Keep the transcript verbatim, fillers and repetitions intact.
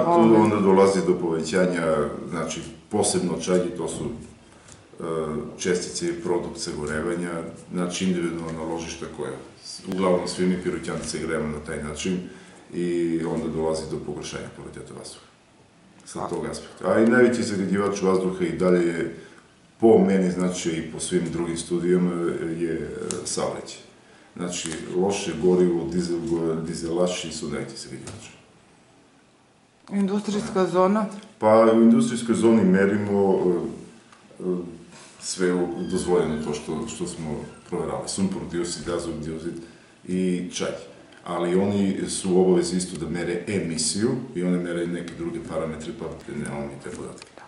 Tu onda dolazi do povećanja, znači posebno čak i to su čestice i produkt sagorevanja, znači individualna ložišta koja, uglavnom svi mi pirotehnici grejemo na taj način i onda dolazi do pogoršanja kvaliteta vazduha sa tog aspekta. A i najveći zagađivač vazduha i dalje je, po meni, znači i po svim drugim studijama, je saobraćaj. Znači, loše gorivo, dizelaši su najveći zagađivači. Industrijska zona? Pa u industrijskoj zoni merimo sve dozvoljeno to što smo proverali. Sumpor dioksid, azot dioksid i čaj. Ali oni su u obavezi isto da mere emisiju i one mere neke druge parametre, pa nemamo mi te podatke.